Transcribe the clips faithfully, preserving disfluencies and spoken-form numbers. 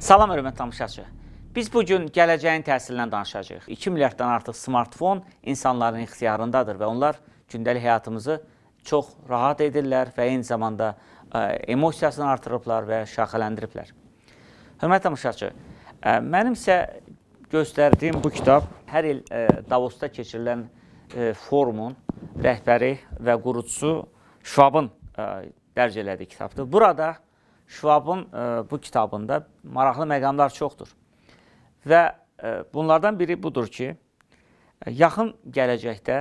Salam, hörmətli tamaşaçı. Biz bugün gələcəyin təhsilindən danışacağıq. iki milyarddan artıq smartfon insanların ixtiyarındadır və onlar gündəlik həyatımızı çox rahat edirlər və eyni zamanda ə, emosiyasını artırıblar və şaxələndiriblər. Hörmətli tamaşaçı, ə, mənim isə göstərdiyim bu kitab hər il ə, Davosda keçirilən ə, forumun rəhbəri və qurucusu Schwab'ın ə, dərc elədiyi kitabdır. Burada Schwab'ın ə, bu kitabında maraqlı məqamlar çoxdur. Və ə, bunlardan biri budur ki, ə, yaxın gələcəkdə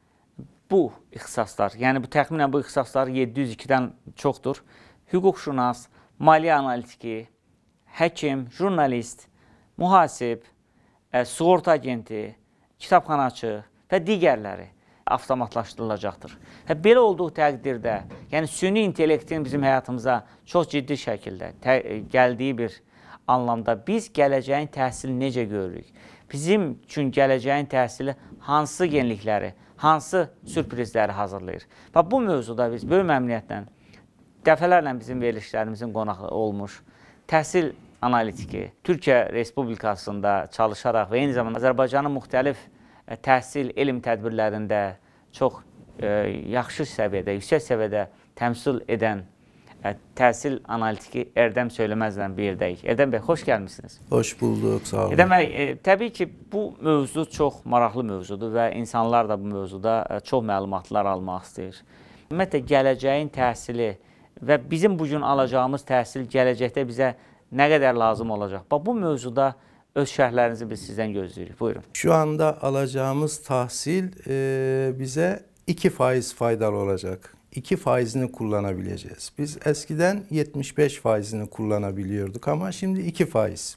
bu ixtisaslar, yəni bu təxminən bu ixtisaslar yeddi yüz ikidən çoxdur. Hüquqşünas, maliyyə analitiki, həkim, jurnalist, mühasib, ə, sığorta agenti, kitabxanaçı və digərləri avtomatlaşdırılacaqdır. Və belə olduğu təqdirdə, yəni süni intellektin bizim həyatımıza çox ciddi şəkildə gəldiyi bir anlamda biz gələcəyin təhsilini necə görürük? Bizim üçün gələcəyin təhsili hansı yenilikləri, hansı sürprizləri hazırlayır? Və bu mövzuda biz böyük məmnuniyyətlə dəfələrlə bizim verilişlərimizin qonağı olmuş təhsil analitiki, Türkiyə Respublikasında çalışaraq və eyni zamanda Azərbaycanın müxtəlif təhsil, elm tədbirlərində çox e, yaxşı səviyyədə, yüksək səviyyədə təmsil edən e, təhsil analitiki Erdəm Söyləməzlə bir yerdəyik. Erdəm bəy, xoş gəlmişsiniz. Hoş bulduk, sağ olun. Erdəm bəy, e, təbii ki, bu mövzu çox maraqlı mövzudur və insanlar da bu mövzuda e, çox məlumatlar almaq istəyir. Ümumiyyətlə, gələcəyin təhsili və bizim bugün alacağımız təhsil gələcəkdə bizə nə qədər lazım olacaq? Bax, bu mövzuda öz şərhlərinizi biz sizdən gözləyirik. Buyurun. Şu anda alacağımız tahsil e, bize iki faiz faydalı olacak. iki faizini kullanabileceğiz. Biz eskiden yetmiş beş faizini kullanabiliyorduk ama şimdi iki faiz.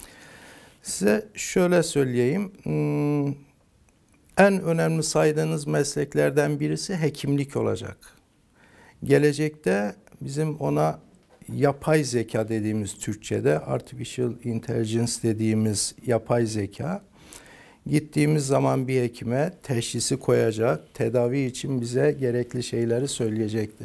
Size şöyle söyleyeyim. Hmm, en önemli saydığınız mesleklerden birisi hekimlik olacak. Gelecekte bizim ona yapay zeka dediğimiz Türkçe'de artificial intelligence dediğimiz yapay zeka gittiğimiz zaman bir hekime teşhisi koyacak, tedavi için bize gerekli şeyleri söyleyecektir.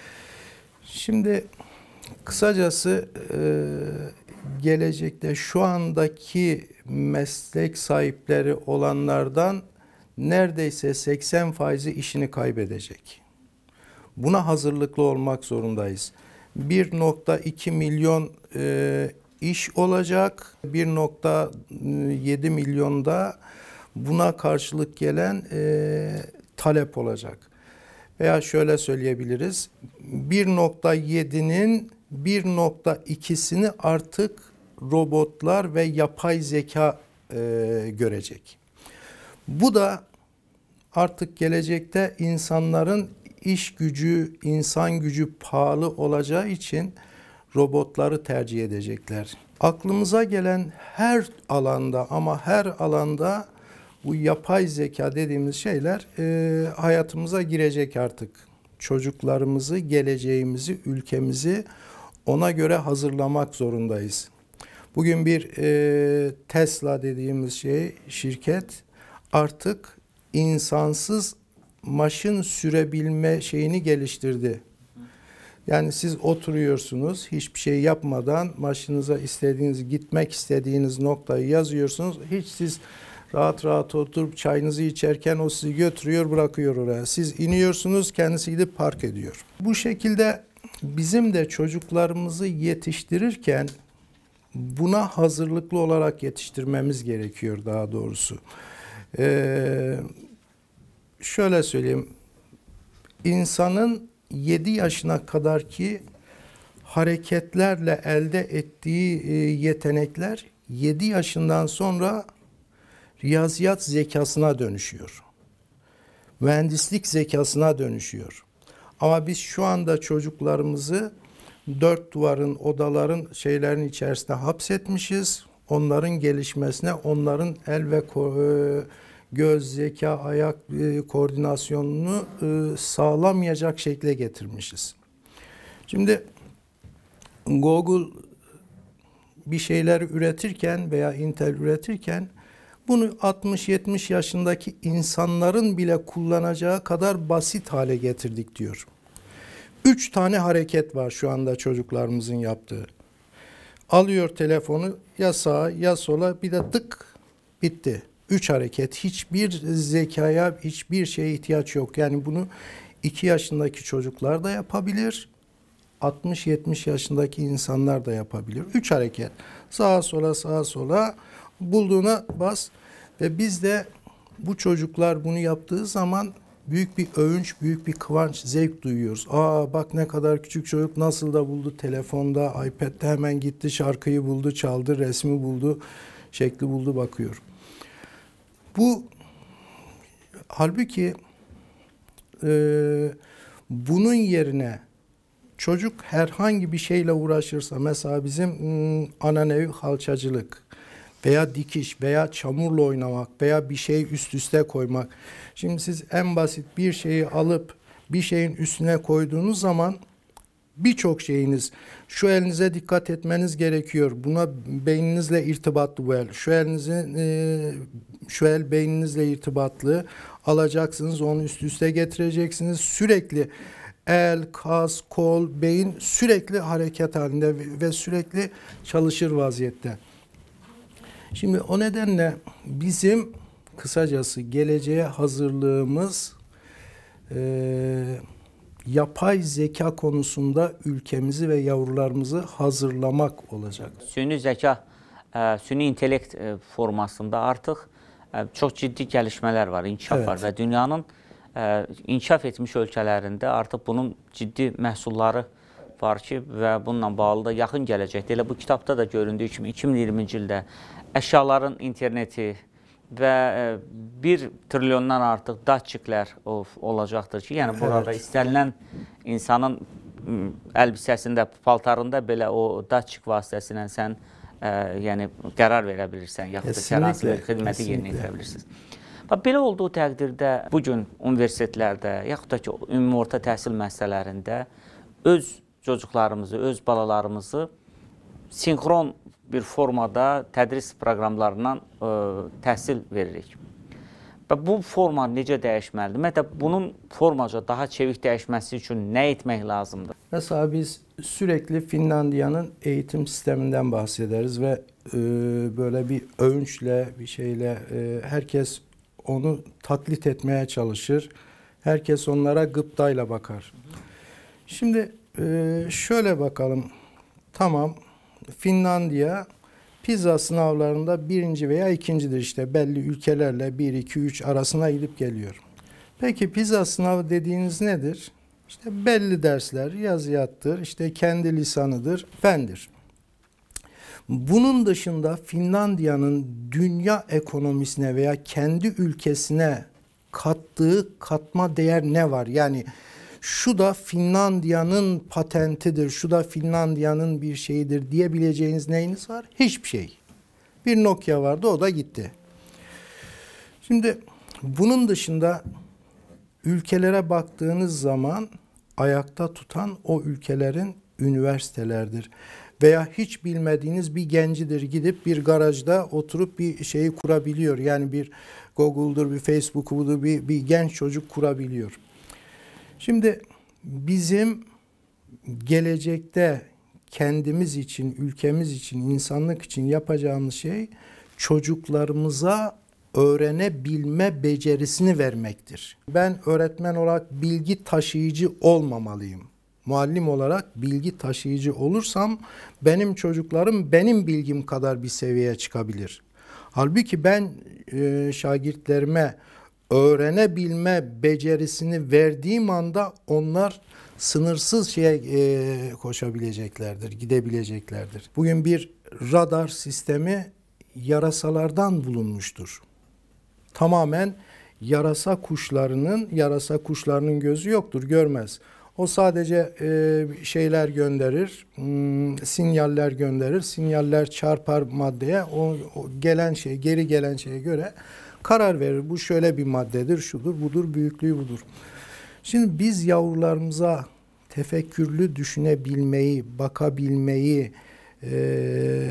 Şimdi kısacası e, gelecekte şu andaki meslek sahipleri olanlardan neredeyse seksen faizi işini kaybedecek. Buna hazırlıklı olmak zorundayız. bir nokta iki milyon e, iş olacak. bir nokta yedi milyonda buna karşılık gelen e, talep olacak. Veya şöyle söyleyebiliriz. bir nokta yedinin bir nokta ikisini artık robotlar ve yapay zeka e, görecek. Bu da artık gelecekte insanların İş gücü, insan gücü pahalı olacağı için robotları tercih edecekler. Aklımıza gelen her alanda ama her alanda bu yapay zeka dediğimiz şeyler e, hayatımıza girecek artık. Çocuklarımızı, geleceğimizi, ülkemizi ona göre hazırlamak zorundayız. Bugün bir e, Tesla dediğimiz şey, şirket artık insansız maşın sürebilme şeyini geliştirdi. Yani siz oturuyorsunuz, hiçbir şey yapmadan maşınıza istediğiniz, gitmek istediğiniz noktayı yazıyorsunuz. Hiç siz rahat rahat oturup çayınızı içerken o sizi götürüyor, bırakıyor oraya. Siz iniyorsunuz, kendisi gidip park ediyor. Bu şekilde bizim de çocuklarımızı yetiştirirken buna hazırlıklı olarak yetiştirmemiz gerekiyor daha doğrusu. Ee, Şöyle söyleyeyim, insanın yedi yaşına kadar ki hareketlerle elde ettiği yetenekler yedi yaşından sonra riyaziyat zekasına dönüşüyor. Mühendislik zekasına dönüşüyor. Ama biz şu anda çocuklarımızı dört duvarın, odaların, şeylerin içerisinde hapsetmişiz. Onların gelişmesine, onların el ve göz, zeka, ayak e, koordinasyonunu e, sağlamayacak şekle getirmişiz. Şimdi Google bir şeyler üretirken veya Intel üretirken bunu altmış yetmiş yaşındaki insanların bile kullanacağı kadar basit hale getirdik diyor. Üç tane hareket var şu anda çocuklarımızın yaptığı. Alıyor telefonu ya sağa ya sola, bir de tık, bitti. Üç hareket. Hiçbir zekaya, hiçbir şeye ihtiyaç yok. Yani bunu iki yaşındaki çocuklar da yapabilir. altmış yetmiş yaşındaki insanlar da yapabilir. Üç hareket. Sağa sola, sağa sola, bulduğuna bas. Ve biz de bu çocuklar bunu yaptığı zaman büyük bir övünç, büyük bir kıvanç, zevk duyuyoruz. Aa bak ne kadar küçük çocuk nasıl da buldu telefonda, iPad'de hemen gitti, şarkıyı buldu, çaldı, resmi buldu, şekli buldu, bakıyor. Bu halbuki e, bunun yerine çocuk herhangi bir şeyle uğraşırsa, mesela bizim ım, ana nevi halçacılık veya dikiş veya çamurla oynamak veya bir şey üst üste koymak. Şimdi siz en basit bir şeyi alıp bir şeyin üstüne koyduğunuz zaman birçok şeyiniz, şu elinize dikkat etmeniz gerekiyor. Buna beyninizle irtibatlı bu el. Şu elinizin e, şu el beyninizle irtibatlı. Alacaksınız, onu üst üste getireceksiniz. Sürekli el, kas, kol, beyin sürekli hareket halinde ve sürekli çalışır vaziyette. Şimdi o nedenle bizim kısacası geleceğe hazırlığımız e, yapay zeka konusunda ülkemizi ve yavrularımızı hazırlamak olacak. Süni zeka, e, süni intellekt e, formasında artık e, çok ciddi gelişmeler var, inkişaf Evet. var ve dünyanın e, inkişaf etmiş ölkələrində artıq bunun ciddi məhsulları var ki və bununla bağlı da yaxın gələcəkdə, elə bu kitabda da göründüyü kimi iki min iyirminci ildə əşyaların interneti və bir trilyondan artıq datçiklər olacaqdır ki, yəni burada evet. istənilən insanın əlbisəsində, paltarında belə o datçik vasitəsilə sən ə, yəni qərar verə bilirsən, yaxud da hər hansı bir xidməti yerinə yetirə bilirsiniz. Belə olduğu təqdirdə bugün universitetlərdə, yaxud da ki, ümumi orta təhsil müəssisələrində öz çocuklarımızı, öz balalarımızı sinkron bir formada tədris proqramlarından ə, təhsil veririk. Və bu forma necə dəyişməlidir? Ümumiyyətlə, bunun formaca daha çevik dəyişməsi üçün nə etmək lazımdır? Mesela biz sürekli Finlandiya'nın eğitim sisteminden bahsederiz ve e, böyle bir övünçle, bir şeyle e, herkes onu taklit etmeye çalışır. Herkes onlara gıptayla bakar. Şimdi e, şöyle bakalım. Tamam, Finlandiya PISA sınavlarında birinci veya ikincidir, işte belli ülkelerle bir, iki, üç arasına gidip geliyor. Peki PISA sınavı dediğiniz nedir? İşte belli dersler, yazıyattır, işte kendi lisanıdır, fendir. Bunun dışında Finlandiya'nın dünya ekonomisine veya kendi ülkesine kattığı katma değer ne var? Yani şu da Finlandiya'nın patentidir, şu da Finlandiya'nın bir şeyidir diyebileceğiniz neyiniz var? Hiçbir şey. Bir Nokia vardı, o da gitti. Şimdi bunun dışında ülkelere baktığınız zaman ayakta tutan o ülkelerin üniversitelerdir. Veya hiç bilmediğiniz bir gencidir, gidip bir garajda oturup bir şeyi kurabiliyor. Yani bir Google'dur, bir Facebook'udur, bir, bir genç çocuk kurabiliyor. Şimdi bizim gelecekte kendimiz için, ülkemiz için, insanlık için yapacağımız şey çocuklarımıza öğrenebilme becerisini vermektir. Ben öğretmen olarak bilgi taşıyıcı olmamalıyım. Muallim olarak bilgi taşıyıcı olursam benim çocuklarım benim bilgim kadar bir seviyeye çıkabilir. Halbuki ben e, şagirdlerime öğrenebilme becerisini verdiğim anda onlar sınırsız şeye e, koşabileceklerdir, gidebileceklerdir. Bugün bir radar sistemi yarasalardan bulunmuştur. Tamamen yarasa kuşlarının, yarasa kuşlarının gözü yoktur, görmez. O sadece e, şeyler gönderir, hmm, sinyaller gönderir, sinyaller çarpar maddeye, o, o gelen şey, geri gelen şeye göre karar verir. Bu şöyle bir maddedir, şudur, budur, büyüklüğü budur. Şimdi biz yavrularımıza tefekkürlü düşünebilmeyi, bakabilmeyi e,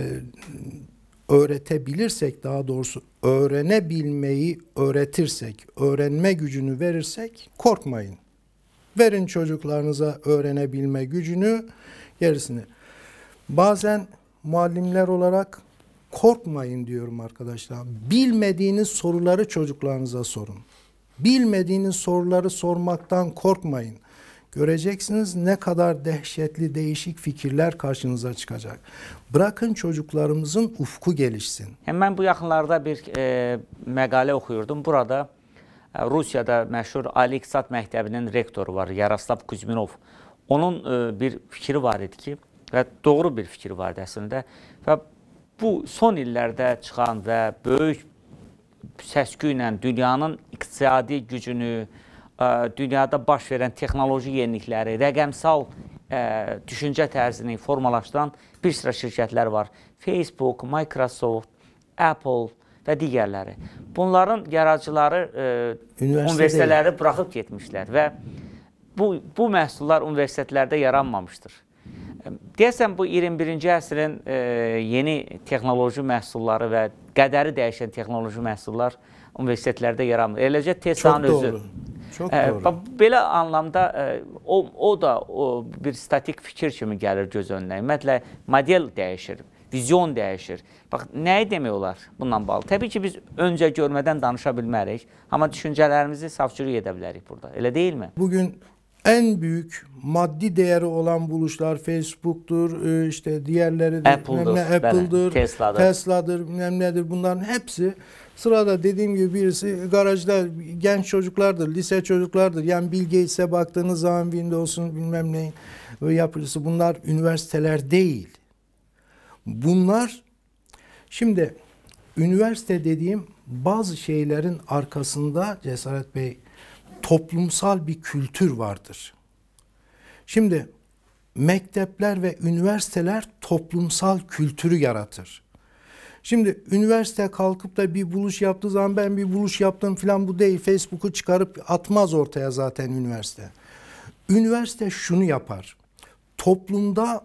öğretebilirsek, daha doğrusu öğrenebilmeyi öğretirsek, öğrenme gücünü verirsek korkmayın. Verin çocuklarınıza öğrenebilme gücünü, gerisini. Bazen muallimler olarak korkmayın diyorum arkadaşlar. Bilmediğiniz soruları çocuklarınıza sorun. Bilmediğiniz soruları sormaktan korkmayın. Göreceksiniz ne kadar dehşetli değişik fikirler karşınıza çıkacak. Bırakın çocuklarımızın ufku gelişsin. Hemen bu yaxınlarda bir e, məqalə oxuyurdum. Burada e, Rusiyada məşhur Ali İqtisad Məktəbinin rektoru var, Yaroslav Kuzminov. Onun e, bir fikri var idi ki, və doğru bir fikir vardı əslində. Və bu son illərdə çıxan və böyük səs-küy ilə dünyanın iqtisadi gücünü, dünyada baş verən texnoloji yenilikləri, rəqəmsal ə, düşüncə tərzini formalaşdıran bir sıra şirkətlər var. Facebook, Microsoft, Apple və digərləri. Bunların yaradıcıları ə, universitetləri buraxıb getmişlər və bu, bu məhsullar universitetlərdə yaranmamışdır. Deyəsən, bu iyirmi birinci əsrin ə, yeni texnoloji məhsulları və qədəri dəyişən texnoloji məhsullar universitetlərdə yaranmır. Eləcə Tesla'nın özü. Çok doğru. Belə anlamda o, o da o bir statik fikir kimi gəlir göz önünə. Ümumiyyətlə, model dəyişir, vizyon dəyişir. Bax, nəyi demək olar bundan bağlı? Təbii ki, biz öncə görmədən danışa bilmərik, amma düşüncələrimizi safçürük edə bilərik burada. Elə deyilmi? Bugün en büyük maddi değeri olan buluşlar Facebook'tur, işte diğerleri de Apple'dır, ne, Apple'dır, Tesla'dır. Tesla'dır, bilmem nedir. Bunların hepsi sırada dediğim gibi birisi garajda genç çocuklardır, lise çocuklardır. Yani Bill Gates'e baktığınız zaman Windows'un bilmem neyin yapıcısı, bunlar üniversiteler değil. Bunlar şimdi üniversite dediğim bazı şeylerin arkasında Cesaret Bey toplumsal bir kültür vardır. Şimdi mektepler ve üniversiteler toplumsal kültürü yaratır. Şimdi üniversite kalkıp da bir buluş yaptığı zaman ben bir buluş yaptım falan bu değil. Facebook'u çıkarıp atmaz ortaya zaten üniversite. Üniversite şunu yapar. Toplumda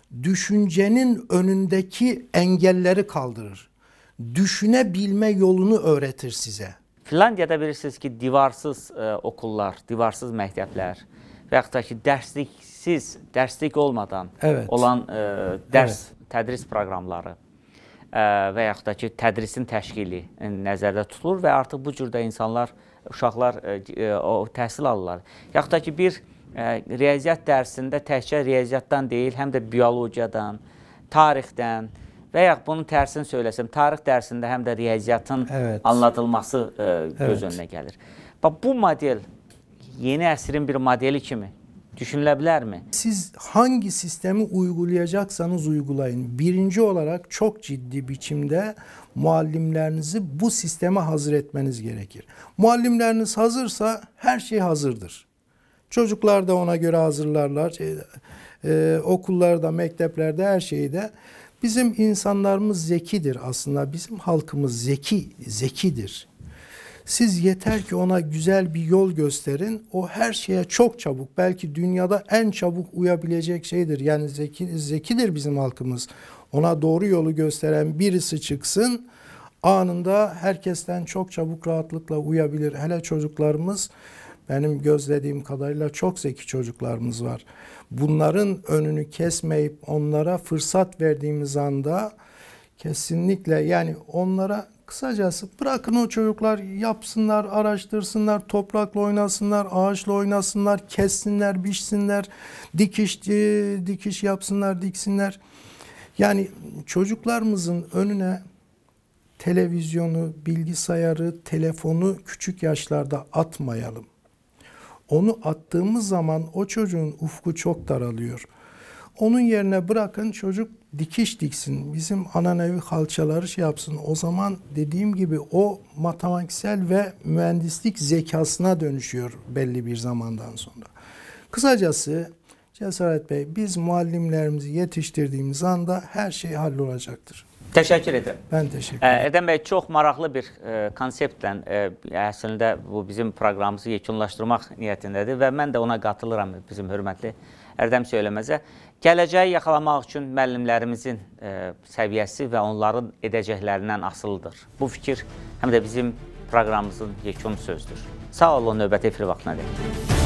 düşüncenin önündeki engelleri kaldırır. Düşünebilme yolunu öğretir size. Finlandiyada bilirsiniz ki, divarsız e, okullar, divarsız məktəblər və yaxud da ki, dərsiksiz, dərslik olmadan evet. olan e, dərs, evet. tədris proqramları e, və yaxud da ki, tədrisin təşkili e, nəzərdə tutulur və artıq bu cürdə insanlar, uşaqlar e, o təhsil alırlar. Yaxud da ki, bir e, riyaziyyat dərsində təkcə riyaziyyatdan deyil, həm də biologiyadan, tarixdən, və yaxud bunun tərsini söyləsəm, tarix dərsində həm də riyaziyyatın evet. anladılması e, göz evet. önünə gəlir. Bax, bu model yeni əsrin bir modeli kimi düşünülə bilərmi? Siz hangi sistemi uygulayacaksanız uygulayın. Birinci olarak çok ciddi biçimde muallimlerinizi bu sisteme hazır etmeniz gerekir. Muallimleriniz hazırsa her şey hazırdır. Çocuklar da ona göre hazırlarlar. Şey, e, okullarda, mekteplerde her şeyde. Bizim insanlarımız zekidir aslında. Bizim halkımız zeki, zekidir. Siz yeter ki ona güzel bir yol gösterin. O her şeye çok çabuk, belki dünyada en çabuk uyabilecek şeydir. Yani zeki, zekidir bizim halkımız. Ona doğru yolu gösteren birisi çıksın, anında herkesten çok çabuk rahatlıkla uyabilir. Hele çocuklarımız, benim gözlediğim kadarıyla çok zeki çocuklarımız var. Bunların önünü kesmeyip onlara fırsat verdiğimiz anda kesinlikle, yani onlara kısacası bırakın o çocuklar yapsınlar, araştırsınlar, toprakla oynasınlar, ağaçla oynasınlar, kessinler, biçsinler, dikiş dikiş yapsınlar, diksinler. Yani çocuklarımızın önüne televizyonu, bilgisayarı, telefonu küçük yaşlarda atmayalım. Onu attığımız zaman o çocuğun ufku çok daralıyor. Onun yerine bırakın çocuk dikiş diksin. Bizim ananevi halçaları şey yapsın. O zaman dediğim gibi o matematiksel ve mühendislik zekasına dönüşüyor belli bir zamandan sonra. Kısacası Cesaret Bey, biz muallimlerimizi yetiştirdiğimiz anda her şey hallolacaktır. Təşəkkür edirəm. Ben teşekkür ederim. Ədəm bəy, çox maraqlı bir e, konseptlə e, əslində bu bizim proqramımızı yekunlaşdırmaq niyyətindədir və mən də ona qatılıram bizim hörmətli Ərdəm Söyləməzə. Gələcəyi yaxalamaq üçün müəllimlərimizin e, səviyyəsi və onların edəcəklərindən asılıdır. Bu fikir həm də bizim proqramımızın yekun sözdür. Sağ olun, növbəti efir vaxtına dək.